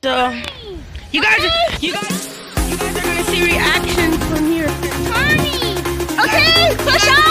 So you guys are gonna see reactions from here. Tommy! Okay, push up!